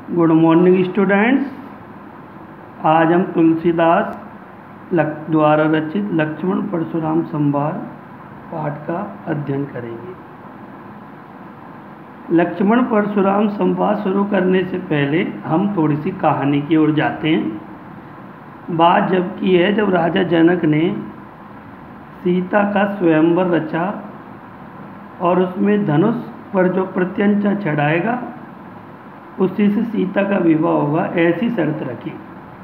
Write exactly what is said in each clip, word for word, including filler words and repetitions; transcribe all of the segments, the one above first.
Good morning students. आज हम Tulsidas luck द्वारा रचित लक्ष्मण परशुराम संवाद पाठ का अध्ययन करेंगे। लक्ष्मण परशुराम संवाद शुरू करने से पहले हम थोड़ी सी कहानी की ओर जाते हैं। बात जब की है जब राजा जनक ने सीता का स्वयंवर रचा और उसमें धनुष पर जो प्रत्यंचा चढ़ाएगा उसी से सीता का विवाह होगा, ऐसी शर्त रखी।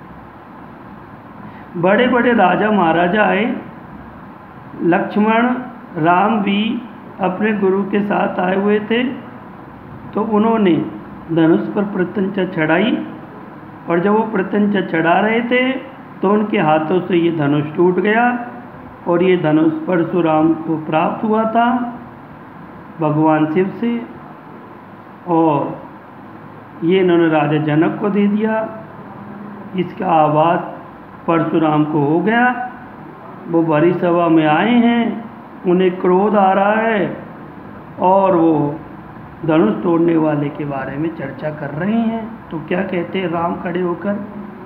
बड़े बड़े राजा महाराजा आए। लक्ष्मण राम भी अपने गुरु के साथ आए हुए थे, तो उन्होंने धनुष पर प्रत्यंचा चढ़ाई और जब वो प्रत्यंचा चढ़ा रहे थे तो उनके हाथों से ये धनुष टूट गया और ये धनुष परशुराम को प्राप्त हुआ था भगवान शिव से, और ये इन्होंने राजा जनक को दे दिया। इसका आभास परशुराम को हो गया। वो बड़ी सभा में आए हैं, उन्हें क्रोध आ रहा है और वो धनुष तोड़ने वाले के बारे में चर्चा कर रहे हैं। तो क्या कहते हैं राम खड़े होकर,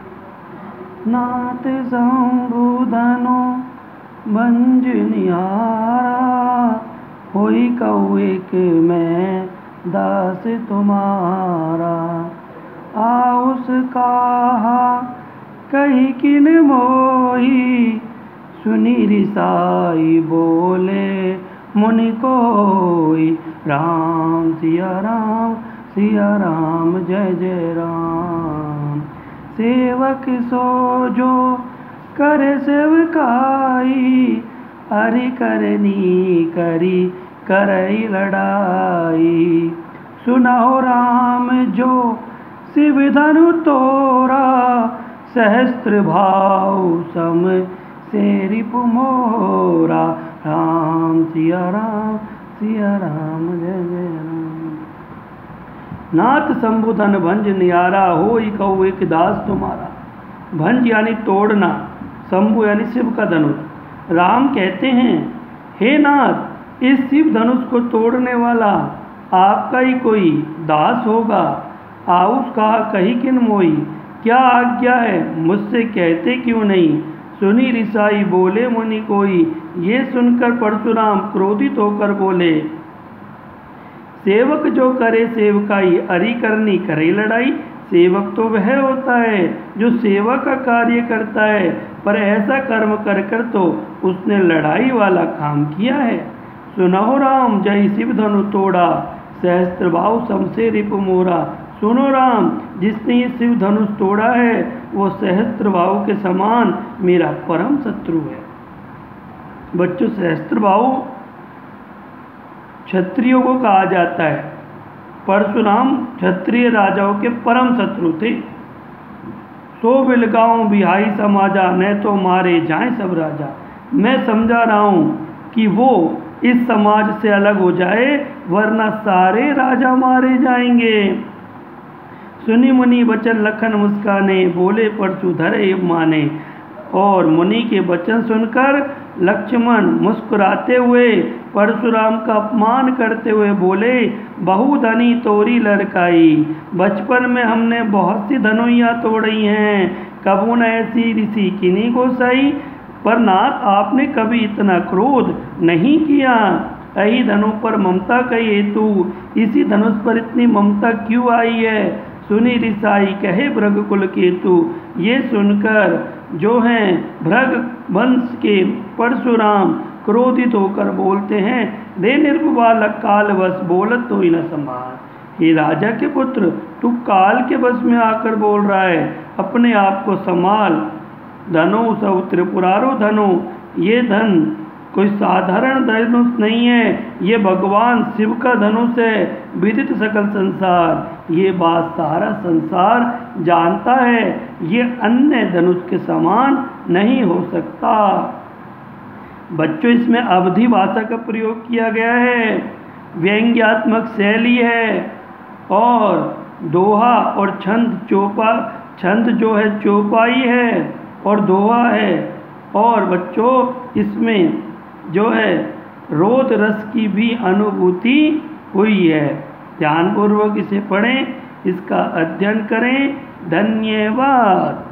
नाथ संबुधनो भंज निहारा, होई कौए के मैं दास तुम्हारा, आउस कहा कही किन मोही, सुनी रिसाई बोले मुनि कोई, राम सिया राम सिया राम जय जय राम। सेवक सो जो करे सेवकाई, हरि करनी करी करई लड़ाई, सुनाओ राम जो शिव धनु तोरा, सहस्त्र भाव सम से रिपु मोरा, राम सिया राम सिया राम जय जय राम। नाथ संबुधन भंज नियारा, होई कौए के दास तुम्हारा। भंज यानी तोड़ना, शंभु यानी शिव का धनुष। राम कहते हैं, हे नाथ, इस शिव धनुष को तोड़ने वाला आपका ही कोई दास होगा। आउस कहा कही किन मोई, क्या आज्ञा है मुझसे कहते क्यों नहीं। सुनी रिसाई बोले मुनि कोई, ये सुनकर परशुराम क्रोधित होकर बोले, सेवक जो करे सेवकाई, अरि करनी करे लड़ाई। सेवक तो वह होता है जो सेवा का कार्य करता है, पर ऐसा कर्म कर कर तो उसने लड़ाई वाला काम किया है। सुनो राम जय शिव धनु तोड़ा, सहस्त्र भाव समसे रिपु मोरा। सुनो राम, जिसने ये शिव धनुष तोड़ा है वो सहस्त्र भाव के समान मेरा परम शत्रु है। बच्चों, सहस्त्र भाव क्षत्रियों को कहा जाता है। परशुराम क्षत्रिय राजाओं के परम शत्रु थे। सो बिलगांव बिहाई समाजा, न तो मारे जाएं सब राजा। मैं समझा रहा हूँ कि वो इस समाज से अलग हो जाए, वरना सारे राजा मारे जाएंगे। सुनी मुनि वचन लखन मुस्काने, बोले परशु धरे माने। और मुनि के वचन सुनकर लक्ष्मण मुस्कुराते हुए परशुराम का अपमान करते हुए बोले, बहुधनी तोरी लड़काई, बचपन में हमने बहुत सी धनुइयाँ तोड़ी हैं, कबू न ऐसी ऋषि किनी गोसाई। पर नाथ, आपने कभी इतना क्रोध नहीं किया। यही धनु पर ममता कही हेतु, इसी धनुष पर इतनी ममता क्यों आई है। सुनी रिसाई कहे भृग कुल केतु। ये सुनकर जो हैं भृग वंश के परशुराम क्रोधित होकर बोलते हैं, रे निर्बालक काल बस बोलत तो ही न संभाल। हे राजा के पुत्र, तू काल के बस में आकर बोल रहा है, अपने आप को संभाल। धनु सब त्रिपुरारो धनु, ये धन कोई साधारण धनुष नहीं है, ये भगवान शिव का धनुष है, विदित सकल संसार। ये बात सारा संसार जानता है, ये अन्य धनुष के समान नहीं हो सकता। बच्चों, इसमें अवधि भाषा का प्रयोग किया गया है, व्यंग्यात्मक शैली है, और दोहा और छंद चौपा छंद जो है चौपाई है और दोहा है। और बच्चों, इसमें जो है रोद रस की भी अनुभूति हुई है। ध्यानपूर्वक इसे पढ़ें। इसका अध्ययन करें। धन्यवाद।